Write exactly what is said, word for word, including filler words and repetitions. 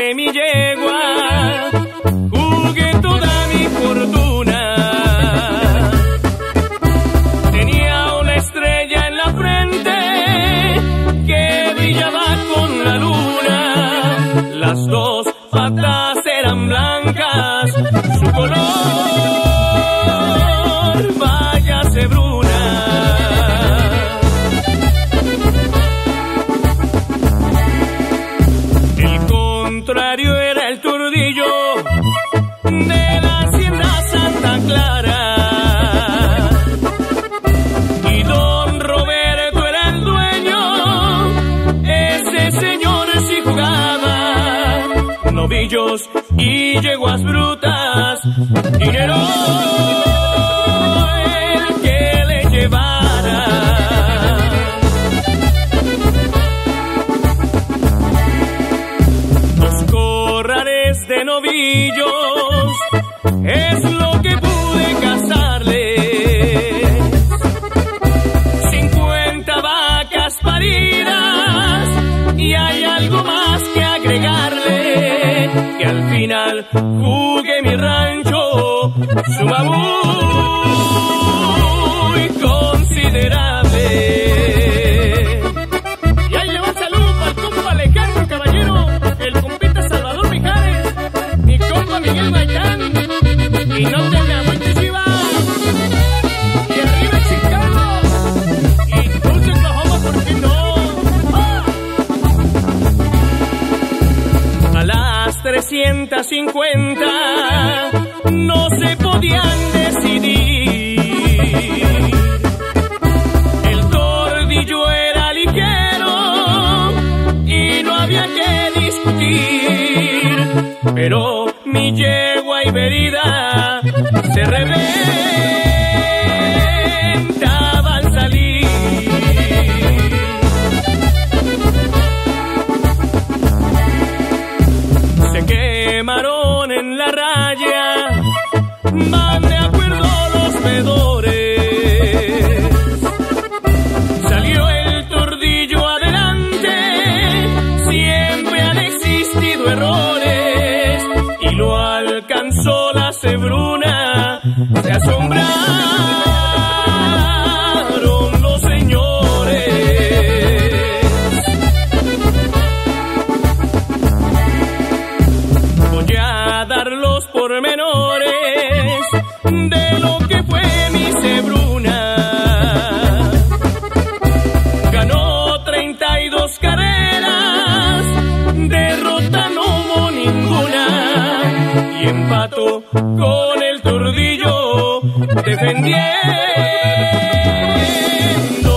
de mi yegua jugué toda mi fortuna. Tenía una estrella en la frente que brillaba con la luna. Las dos patas eran blancas, su color vaya cebruna. El contrario era el tordillo de la hacienda Santa Clara, y don Roberto era el dueño. Ese señor sí jugaba novillos y yeguas brutas, dinero el que le llevara. Dos corrales de novillos es lo que pude casarle. Cincuenta vacas paridas y hay algo más que agregarle, que al final jugué mi rancho, suma muy considerable. Y ahí le va salud al compa Alejandro Caballero, el compita Salvador Mijares, mi compa Miguel Gaitán, y no te me agüites, Chiva, y arriba Chicago, y dulce Oklahoma, ¿por qué no? ¡Ah! A las trescientas cincuenta no se podían decidir. El tordillo era ligero y no había que discutir, pero mi yegua Iberida se reventaba al salir. Se quemaron en la raya, van de acuerdo los vedores. Salió el tordillo adelante, siempre han existido errores, y lo alcanzó la cebruna. Se asombraron los señores. Voy a dar los pormenores de lo que fue mi cebruna. Ganó treinta y dos carreras, derrota no hubo ninguna, y empató con el tordillo defendiendo